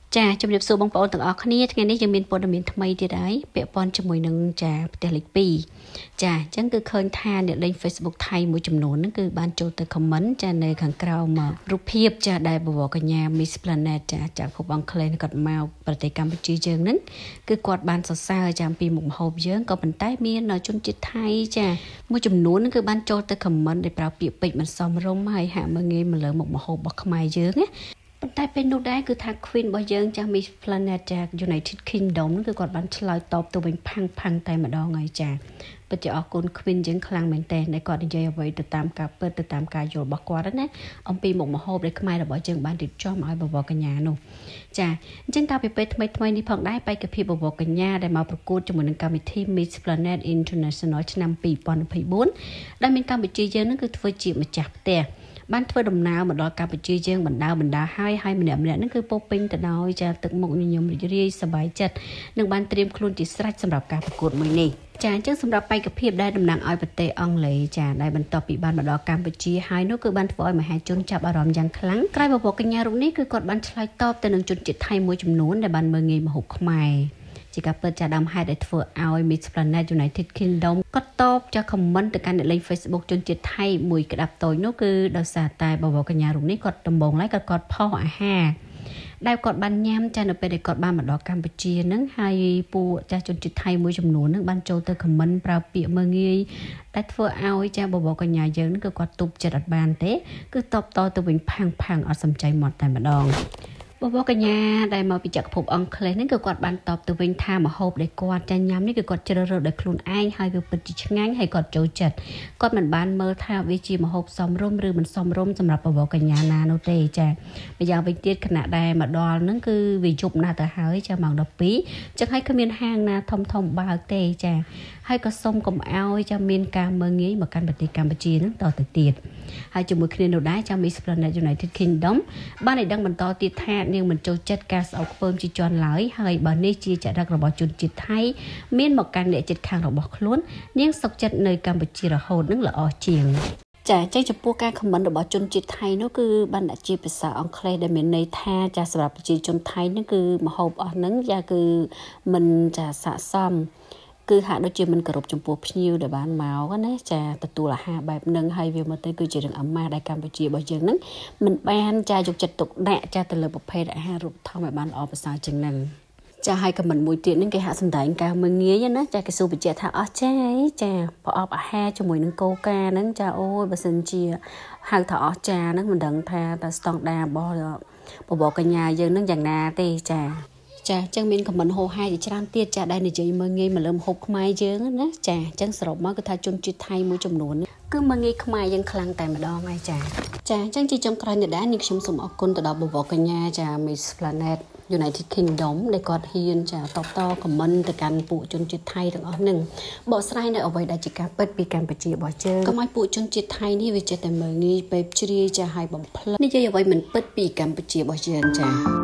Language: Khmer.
ចាជំរាបសួរបងប្អូនទាំងអស់គ្នាថ្ងៃនេះយើងមានព័ត៌មានថ្មីទៀតហើយពាក់ព័ន្ធជាមួយនឹងចាផ្ទះលេខ2ចាអញ្ចឹងគឺឃើញថាអ្នកលេង Facebook ថៃមួយចំនួនហ្នឹងគឺបានចូលទៅ comment ចានៅខាងក្រោមរូបភាពចាដែលបវរកញ្ញា Miss Planet ចាភពអង់គ្លេសគាត់មកប្រទេសកម្ពុជាយើងហ្នឹងគឺគាត់បានសរសើរចាអំពីមុខម្ហូបយើងក៏ប៉ុន្តែមានជនជាតិថៃចាមួយចំនួនហ្នឹងគឺបានចូលទៅ comment ដោយប្រើពាក្យពេចន៍មិនសមរម្យហើយហាក់មើលងាយមកលើមុខម្ហូបរបស់ខ្មែរយើងណាប៉ុន្តែពេលនោះដែរគឺថា Queen របស់យើងចាស់ Miss Planet ចា United Kingdom គឺគាត់បានឆ្លើយតបទៅវិញផាំងតែម្ដងហើយចាពិតជាអរគុណ Queen យើងខ្លាំងមែនតើដែលគាត់និយាយអ្វីទៅតាមការពិតទៅតាមការយល់របស់គាត់ណាអំពីមុខម្ហូបដែលខ្មែររបស់យើងបានរៀបចំឲ្យបវរកញ្ញានោះចាអញ្ចឹងកាលពីពេលថ្មីនេះផងដែរបេក្ខភាពបវរកញ្ញាដែលមកប្រកួតជាមួយនឹងកម្មវិធី Miss Planet International ឆ្នាំ2024ដែលមានកម្ពុជាយើងនឹងគឺធ្វើជាម្ចាស់ផ្ទះបានធ្វើដំណើរមកដល់កម្ពុជាយើងបណ្ដាហើយម្នាក់ហ្នឹងគឺពោពេញទៅដោយចាទឹកមុខញញឹមរីករាយសប្បាយចិត្តនឹងបានត្រៀមខ្លួនជាស្រេចសម្រាប់ការប្រកួតមួយនេះចាអញ្ចឹងសម្រាប់បេក្ខភាពដែលតំណាងឲ្យប្រទេសអង់គ្លេសចាដែលបន្ទាប់ពីបានមកដល់កម្ពុជាហើយនោះគឺបានធ្វើឲ្យមហាជនចាប់អារម្មណ៍យ៉ាងខ្លាំងក្រោយបវរកញ្ញារូបនេះគឺគាត់បានឆ្លើយតបទៅនឹងជនជាតិថៃមួយចំនួនដែលបានមើលងាយម្ហូបខ្មែរជាការពិតចាដើមហេតុដែលធ្វើឲ្យ Miss Planet United Kingdom គាត់តបចា comment ទៅកាន់អ្នកលេង Facebook ជនជាតិថៃមួយក្តាប់តូចនោះគឺដោយសារតែបវរកញ្ញារូបនេះគាត់ដំបងឡើយគាត់ផុសអាហារដែលគាត់បានញ៉ាំចានៅពេលដែលគាត់បានមកដល់កម្ពុជាហ្នឹងហើយពួកចាស់ជនជាតិថៃមួយចំនួនហ្នឹងបានចូលទៅ comment ប្រើពាក្យមើលងាយដែលធ្វើឲ្យចាបវរកញ្ញាយើងហ្នឹងគឺគាត់ទប់ចិត្តអត់បានទេគឺតបតទៅវិញផាំងអត់សំចៃមាត់តែម្ដងបវរកញ្ញាដែលមកពីចក្រភពអង់គ្លេសនេះគឺគាត់បានតបទៅវិញថាម្ហូបដែលគាត់ចាញ៉ាំនេះគឺគាត់ជ្រើសរើសដោយខ្លួនឯងហើយវាពិតជាឆ្ងាញ់ហើយគាត់ចូលចិត្តគាត់មិនបានមើលថាវាជាម្ហូបសមរម្យឬមិនសមរម្យសម្រាប់បវរកញ្ញាណានោះទេចាម្យ៉ាងវិញទៀតខណៈដែលមកដល់ហ្នឹងគឺវាយប់ណាស់ទៅហើយចាម៉ោង12ចឹងហើយគ្មានហាងណាធំបើកទេចាហើយក៏សុំកុំអោយចាមានការមើងងាយមកកាន់ប្រទេសកម្ពុជាហ្នឹងតទៅទៀតហើយជាមួយគ្នានោះដែរចា Miss Planet United Kingdom បានឲ្យដឹងបន្តទៀតថានាងមិនចូលចិត្តការស្អប់ខ្ពើមជាជាន់ឡើយហើយបើនេះជាចរិតរបស់ជនជាតិថៃមានមកកាន់អ្នកជិតខាងរបស់ខ្លួននាងសុខចិត្តនៅកម្ពុជារហូតនឹងល្អជាងចាអញ្ចឹងចំពោះការខមមិនរបស់ជនជាតិថៃនោះគឺបានដាក់ជាភាសាអង់គ្លេសដែលមានន័យថាចាសម្រាប់ប្រជាជនថៃនោះគឺម្ហូបអស់ហ្នឹងយ៉ាគឺមិនចាស័ក្តិសមគឺហាក់ដូចជាមិនគោរពចំពោះភ្ញៀវដែលបានមកណាចាទទួលអាហារបែបហ្នឹងហើយវាមកទៅគឺជារឿងអាម៉ាស់ដែលកម្ពុជារបស់យើងហ្នឹងមិនបានចាយកចិត្តទុកដាក់ចាទៅលើប្រភេទអាហាររូបធម្មឲ្យបានល្អប្រសើរជាងហ្នឹងចាឲ្យខមមិនមួយទៀតហ្នឹងគេហាក់សម្ដែងការមើងងាយណាចាគេសួរបញ្ជាក់ថាអស់ចាប្រអប់អាហារជាមួយនឹងកូកាហ្នឹងចាអូយបើសិនជាហៅថាអស់ចាហ្នឹងមិនដឹងថាតើស្តង់ដារបស់បបកញ្ញាយើងហ្នឹងយ៉ាងណាទេចាអញ្ចឹងមានខមមិនហោហាយជាច្រើនទៀតចាដែលនិយាយមើងងាយមកលើម្ហូបខ្មែរយើងណាចាអញ្ចឹងសរុបមកគឺថាជនជាតិថៃមួយចំនួនគឺមើងងាយខ្មែរយើងខ្លាំងតែម្ដងហើយចាអញ្ចឹងជាចុងក្រោយនេះដែរនេះខ្ញុំសូមអរគុណទៅដល់បវរកញ្ញាចា Miss Planet United Kingdom ដែលគាត់ហ៊ានចាតបតខមមិនទៅកាន់ពួកជនជាតិថៃទាំងអស់ហ្នឹងបកស្រាយនៅអ្វីដែលជាការពិតពីកម្ពុជារបស់យើងកុំឲ្យពួកជនជាតិថៃនេះវាចេះតែមើងងាយពេបជ្រាយចាឲ្យបំផ្លិចនិយាយអ្វីមិនពិតពីកម្ពុជារបស់យើងចា